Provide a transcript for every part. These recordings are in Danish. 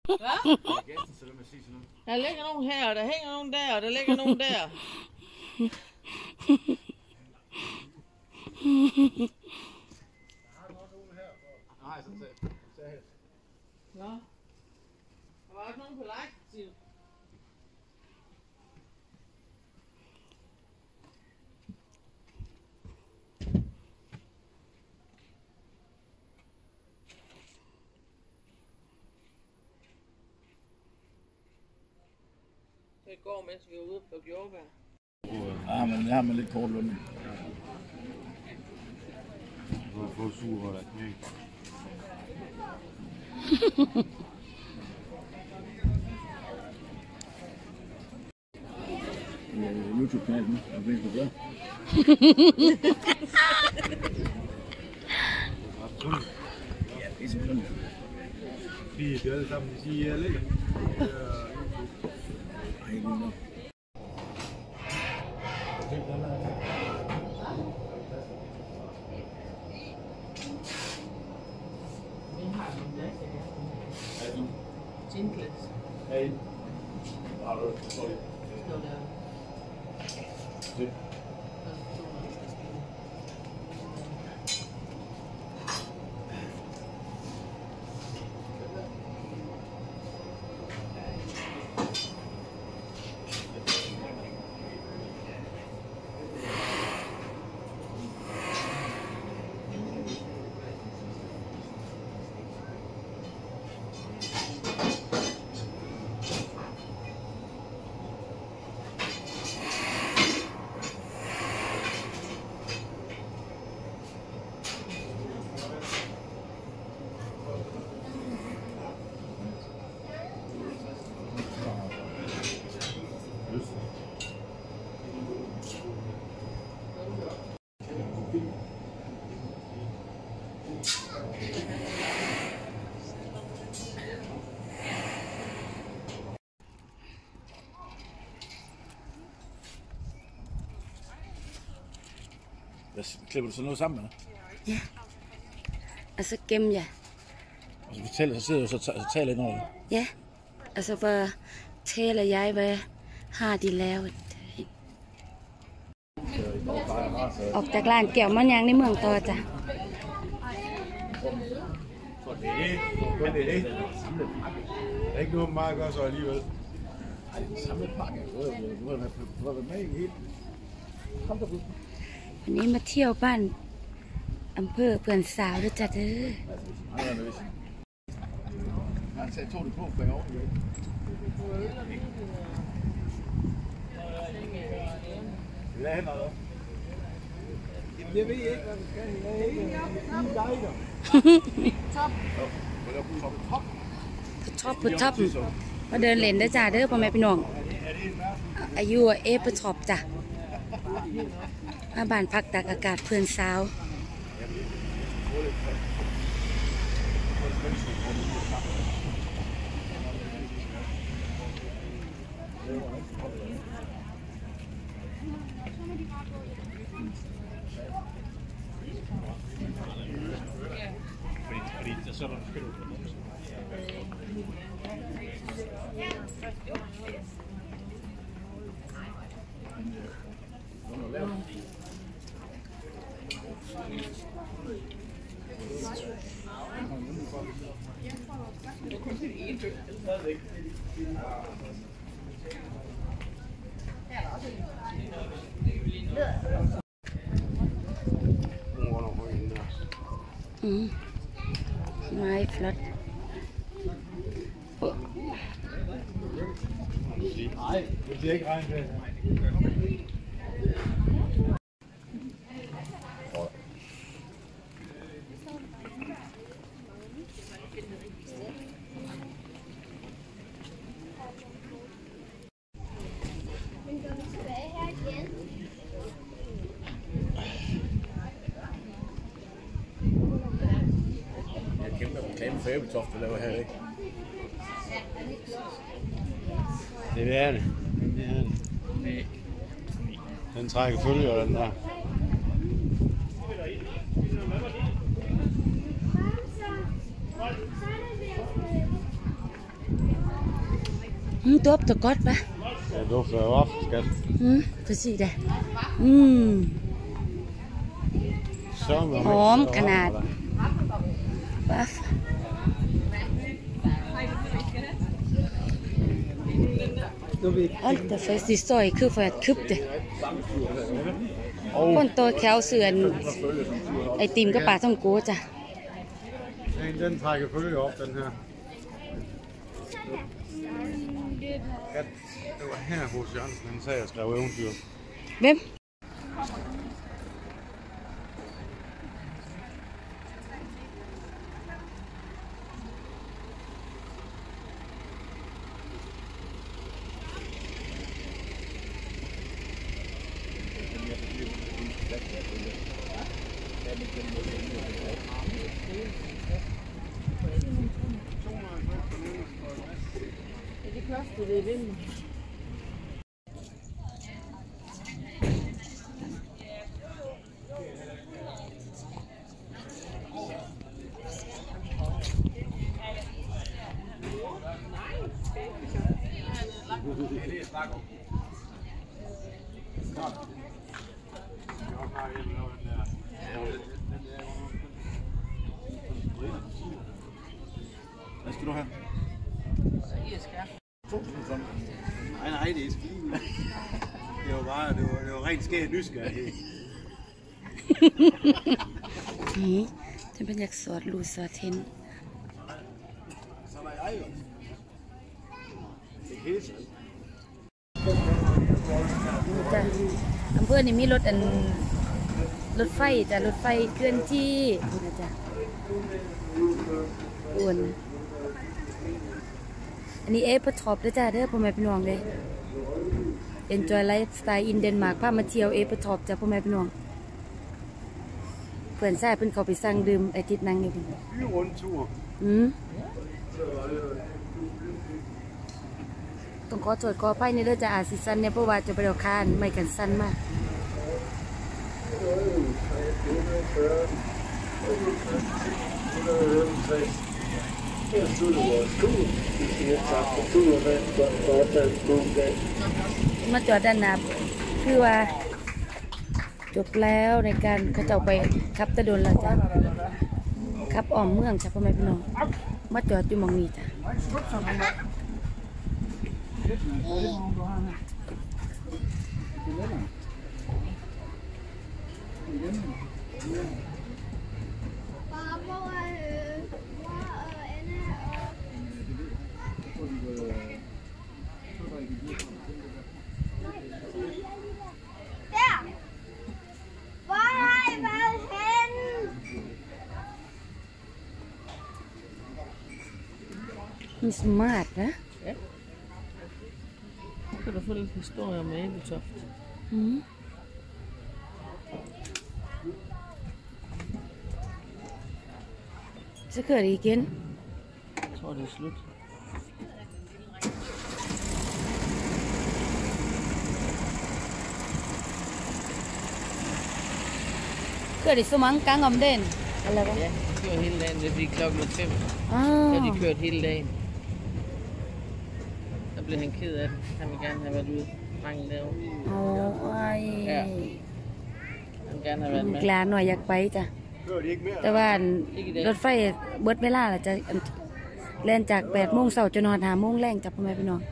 Hvad? Der ligger nogen her, og der hænger nogen der, og der ligger nogen der. Nå. Der var ikke nogen på like, siger du? Det går, mens vi er ude på jordbær. Ja, men det har man lidt kort løn. Du har fået sur eller ikke? YouTube-kanalen, og det er det der. Ja, det er sådan. Det er alle sammen, de siger, jeg ligger. Ej, det er nok. Gingles. Hey. Sorry. Klipper du så noget sammen med? Ja. Og så gemmer jeg. Og så fortæller, så sidder du så taler lidt over det? Ja. Og så bare taler jeg, hvad har de lavet. Og der er en gæv man yang i mường toจ้ะ Men det er ikke. Det er ikke noget meget godt så alligevel. Ej, det er samlet pakke. Du har været med i helt. Kom der ud. วันนี้มาเที่ยวบ้านอำเภอเพื่อนสาวด้วยจ้ะเด้อ Han sagde, tog det på for i år. Vil I have noget? Jeg ved ikke, hvad vi skal. Jeg er ikke dig der. Top พุทธับมาเดินเล่นได้จ้ะเด้อพ่อแม่พี่น้องอายุเอฟท็อปจ้ะมาบ้านพักตากอากาศเพื่อนสาว ไม้ฟลอต Nej, det bliver ikke regn med. Reklame for æbletoft, der laver her, ikke? Det er det. Det er det. Den trækker følger, den der. Dufter godt, hva'? Det dufter jo også, skat. Præcis da. Sørme om Hom kanat. Baf. Alt der faktisk de står i kø for at købe det. Kun tôi khéo sườnไอติมก็ปลาท่องโกจ้ะ Den trækker følge op, den her. Skat, det var her hos Jørgensen, han sagde, at jeg skrev eventyr. Hvem? Hvad skal du have? Nej, det er skide. Det var bare, det var rent skært nysgerrighed. นี่จะเป็นอยากสอดรูสอดเทน จ้ะอำเภอนี่มีรถไฟจ้ะรถไฟเคลื่อนที่นะจ๊ะอ้วนอันนี้พอท็อปด้วยจ้ะเด้อพ่อแม่พี่น้องเลย Enjoy lifestyle in Denmark พามาเที่ยวพอท็อปจ้ะพ่อแม่พี่น้องเพื่อนแซ่เพิ่นเขาไปสั่งดื่มไอติดนั่งอยู่พุ่นต้องขอโทษขออภัยในเรื่องจะอาจสิสั้นเนี่ยเพราะว่าจะไปเอาคานไม่กันสั้นมากมาจอดด้านหน้าคือว่าจบแล้วในการเขาจะไปขับตะดนแล้วจ้ะขับอ้อมเมืองจ้ะพ่อแม่พี่น้องมาจอดอยู่หม้องนี้จ้ะมันสมาร์ทนะ Kan du få lidt historie om Ebeltoft? Så kører det igen. Jeg tror, det er slut. Kører det så mange gange om dagen? Eller hvad? Ja, de kører hele dagen. Det er fordi klokken er 5. Ah. Ja, de kørt hele dagen. Så blev han ked af det. Han vil gerne have været ude mange dage. Ej. Ja. Han vil gerne have været med. กลาหน่อยอยากไปจ้ะแต่ว่ารถไฟเบิดเวลาล่ะจะแล่นจาก8 โมงเช้าจนถึง5 โมงแรงจ้ะพ่อแม่พี่น้อง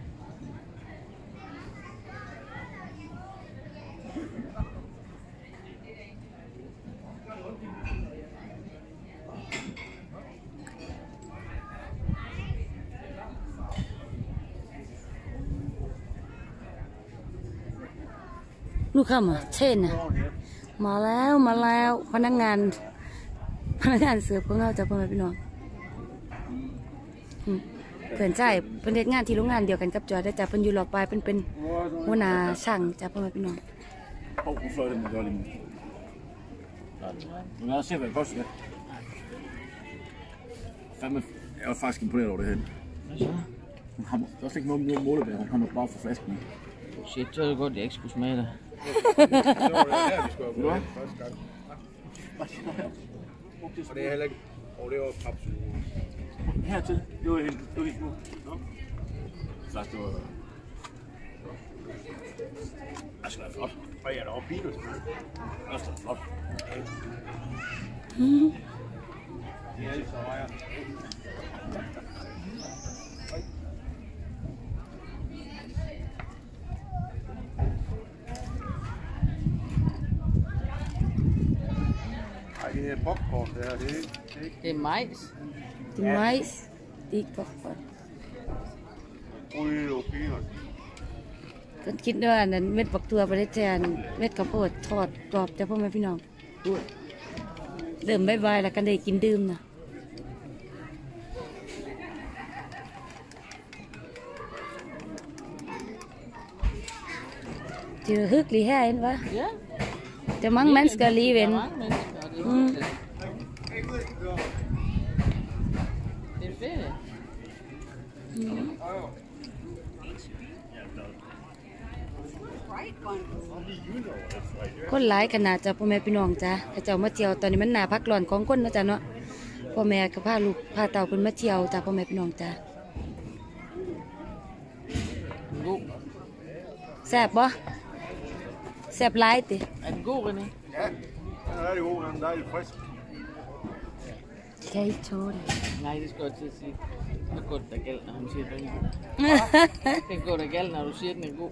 ลูกค้ามาเช่นน่ะมาแล้วพนักงานเสิร์ฟของเราจะพ่อแม่พี่น้องเพื่อนใช่เพื่อนเฮ็ดงานที่โรงงานเดียวกันกับจอยได้จ้ะเพิ่นอยู่รอบปลายเป็นหัวหน้าช่างจ้ะพ่อแม่พี่น้อง Hvor fløj den med Jolly? Men jeg ser, hvad det koster det. Fandme, jeg var faktisk imponeret over det her. Hvad så? Der er slet ikke noget målebær, han kommer bare fra flasken. Shit, så er det godt, jeg ikke skulle smage det. Og det er heller ikke... Og det var papsuger. Hertil, det var helt smukt. Sagst du, das ist flot. Og jeg er da oppe i det. Det er flot. Ja, det så jeg. Ej, det her popcorn der, det er ikke... Det er majs. Det er majs. Det er ikke popcorn. Okay. ก็คิดว่านั้นเม็ดบักตัวไปได้แทนเม็ดข้าวโพดทอดกรอบจ้ะพ่อแม่พี่น้องเดิมบายๆแล้วกันได้กินดื่มนะเจอฮึกลีแห่เห็นปะ Ja. จะมั่งมันสกาลีเวน Der er mange mennesker, og det er hyggeligt. Det er fedt. คนหลายขนาดจ้ะพ่อแม่พี่น้องจ้ะเขาเจ้ามาเที่ยวตอนนี้มันหนาพักร้อนของคนนะจ้ะเนาะพ่อแม่ก็พาลูกพาเต่าเพิ่นมาเที่ยวจ้ะพ่อแม่พี่น้องจ้ะ God. แซ่บบ่แซ่บหลายติ Er den god, René? Ja, den er rigtig god. Den er dejligt frisk. ใช่โชว์ดิ Nej, det skal jeg til at sige. Det går da galt, når han siger, at den er god. Det går da galt, når du siger, at den er god.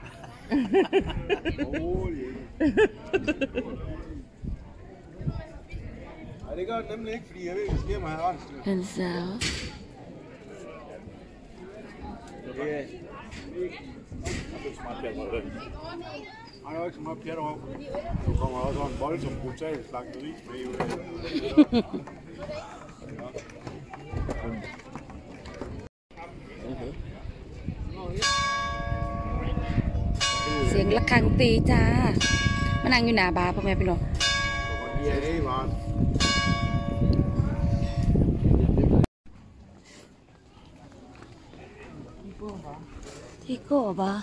Nej, det gør den nemlig ikke, fordi jeg ved, at det sker mig her rent. เป็นสาว Det er smart pjat med den. Han er jo ikke så meget pjat over. Nu kommer også en voldsom brutal slagteris med i det. เสียงระฆังตีจ้ามานั่งอยู่หน้าบาร์พ่อแม่พี่น้อง Ja, det var det. ที่โก้บาร์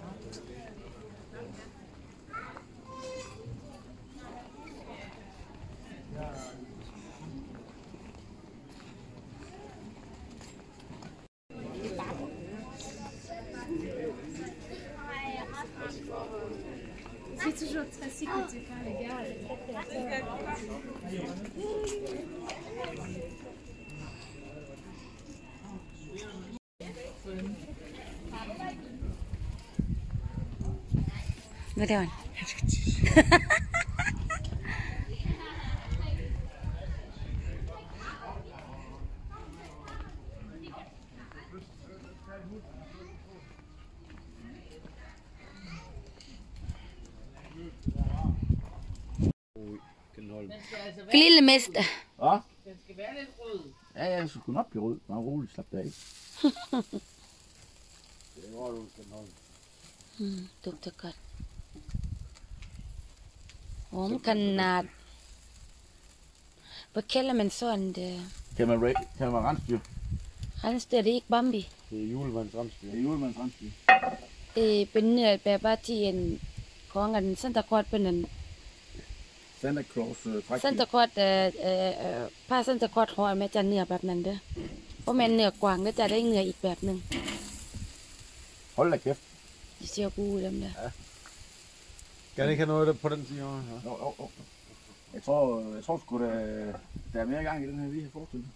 มาเดี๋ยว Grillmester. Hvad? Den skal være lidt rød. Ja, jeg skulle nok blive rød. Bare roligt, slap dig af. Det var du skal holde. Tugtogก่อนหอมขนาดไปแค่ละมันซ่อนเด้อ Kan man rensdyr? อันสเตอริกบัมบี้ Det er julemandsramstyr. Det er julemands rensdyr. เป็นเนื้อแบบว่าที่เห็นของอันซันตาคลอสเป็นนั่น Santa Claus ซันตาคลอสผ้าซันตาคลอสห่อแม่จะเนื้อแบบนั้นเด้อเพราะแม่นเนื้อกวางก็จะได้เนื้ออีกแบบนึง Hold da kæft. เสียกูเด้อเด้อ Kan det ikke have noget på den side? Ja. Jo. Jeg tror sgu da, der er mere gang i den her, vi har forestillet.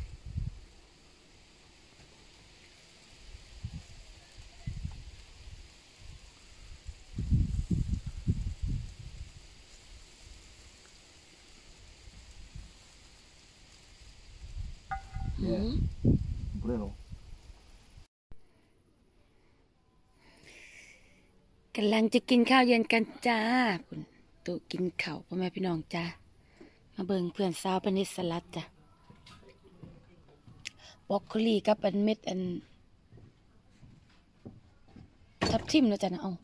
Ja, på den år. กำลังจะกินข้าวเย็นกันจ้าคุณตุกินข้าวพ่อแม่พี่น้องจ้ามาเบิ่งเพื่อนสาวเป็นนิสลัดจ้ะบรอกโคลีกับอันเม็ดอันทับทิมแล้วจ้ะนะเอา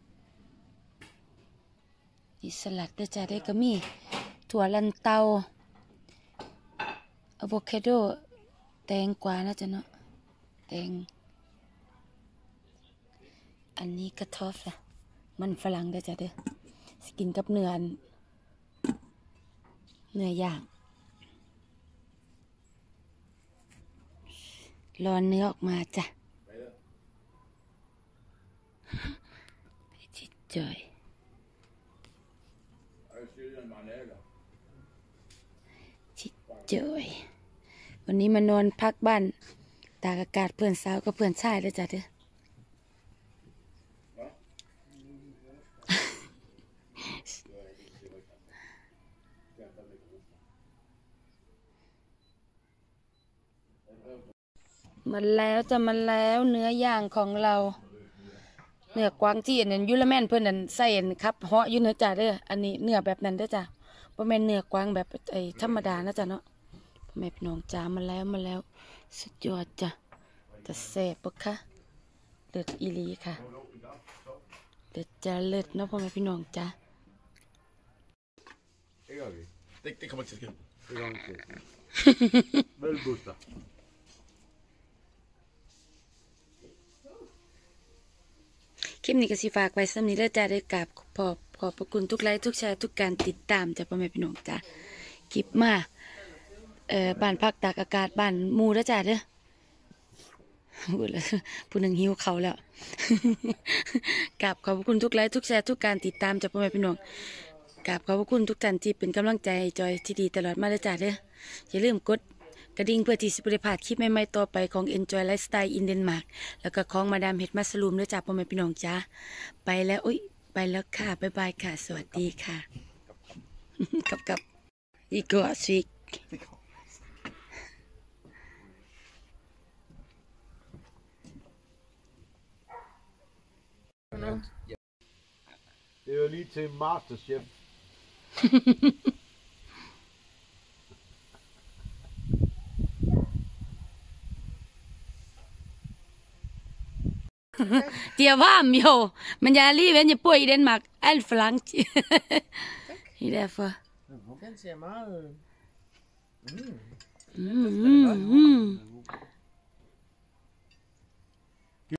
นิสลัดได้จ้าได้ก็มีถั่วลันเตาอะโวคาโดแตงกวานะจ้ะเนาะแตงอันนี้กระทอฟล่ะมันฝรั่งได้จ้ะเด้อสกินกับเนื้อย่างรอเนื้อออกมาจ้ะจอยชิจอยวันนี้มานอนพักบ้านตากอากาศเพื่อนสาวกับเพื่อนชายเลยจ้ะเด้อมันแล้วจะมันแล้วเนื้อย่างของเราเนื้อกวางจีนนั่นยูละแม่นเพื่อนนั่นใส่ครับเหาะอยู่เนื้อจ้ะเด้ออันนี้เนื้อแบบนั้นเด้อจ้ะบ่แม่นเนื้อกวางแบบไอ้ธรรมดานะจ้ะเนาะพ่อแม่พี่น้องจ้ามาแล้วสุดยอดจ้ะจะแซ่บปะคะเลิศอีหลีค่ะเลิศจ้าเลิศเนาะพ่อแม่พี่น้องจ้า Det kommer inte till. Det kommer inte till. Väl Busta. คลิปนี้ก็สิฝากไว้สำนี้แล้วจ้าได้กราบขอบพระคุณทุกไลค์ทุกแชร์ทุกการติดตามจ้ะพ่อแม่พี่น้องจ้าคลิปมาบ้านพักตากอากาศบ้านหมู่แล้วจ้าเด้อพูดแล้วผู้หนึ่งหิวเขาแล้วกราบขอบคุณทุกไลค์ทุกแชร์ทุกการติดตามจ้ะพ่อแม่พี่น้องกราบขอบคุณทุกท่านที่เป็นกำลังใจจอยที่ดีตลอดมาแล้วจ้าเด้ออย่าลืมกดกระดิ่งเพื่อที่จะไม่ได้พลาดคลิปใหม่ๆต่อไปของ Enjoy Lifestyle in Denmark แล้วก็ของมาดามเห็ดมัสลูมด้วยจ้าพ่อแม่พี่น้องจ้าไปแล้วไปแล้วค่ะบ๊ายบายค่ะสวัสดีค่ะกับอีกก็สิก Det er jo lige til Masterchef. Der varm jo, men jeg er alligevel, jeg bor i Danmark alt for langt. Det er derfor. Den ser meget... Mm.